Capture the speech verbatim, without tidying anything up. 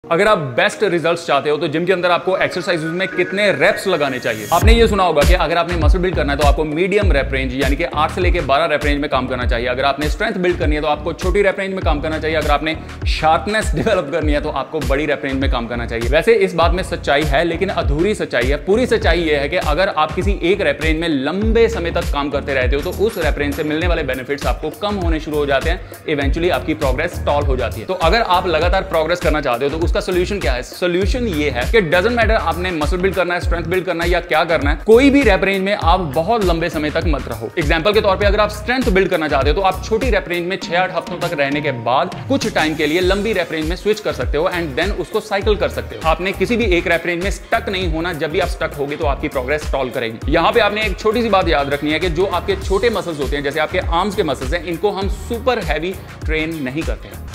अगर आप best results चाहते हो तो जिम के अंदर आपको एक्सरसाइज में कितने रेप्स लगाने चाहिए। आपने ये सुना होगा कि अगर आपने मसल बिल्ड करना है तो आपको मीडियम रेप रेंज यानी कि आठ से लेकर बारह रेप रेंज में काम करना चाहिए। अगर आपने स्ट्रेंथ बिल्ड करनी है तो आपको छोटी रेप रेंज में काम करना चाहिए। अगर आपने शार्पनेस डेवलप करनी है तो आपको बड़ी रेप रेंज में काम करना चाहिए। वैसे इस बात में सच्चाई है, लेकिन अधूरी सच्चाई है। पूरी सच्चाई यह है कि अगर आप किसी एक रेप रेंज में लंबे समय तक काम करते रहते हो तो उस रेप रेंज से मिलने वाले बेनिफिट्स आपको कम होने शुरू हो जाते हैं। इवेंचुअली आपकी प्रोग्रेस स्टॉल हो जाती है। तो अगर आप लगातार प्रोग्रेस करना चाहते हो तो उसका सोल्यूशन क्या है? सोल्यूशन ये है कि डजंट मैटर आपने मसल बिल्ड करना है, स्ट्रेंथ बिल्ड करना है या क्या करना है, कोई भी रैप रेंज में आप बहुत लंबे समय तक मत रहो। एग्जांपल के तौर पे अगर आप स्ट्रेंथ बिल्ड करना चाहते हो तो आप छोटी रैप रेंज में छह आठ हफ्तों तक रहने के बाद कुछ टाइम के लिए लंबी रैप रेंज में स्विच कर सकते हो एंड देन उसको साइकिल कर सकते हो। आपने किसी भी एक रैप रेंज में स्टक नहीं होना। जब भी आप स्टक होगे तो आपकी प्रोग्रेस स्टॉल करेगी। यहां पे आपने एक छोटी सी बात याद रखनी है कि जो आपके छोटे मसल्स होते हैं, जैसे आपके आर्म्स के मसल्स हैं, इनको हम सुपर हैवी ट्रेन नहीं करते हैं।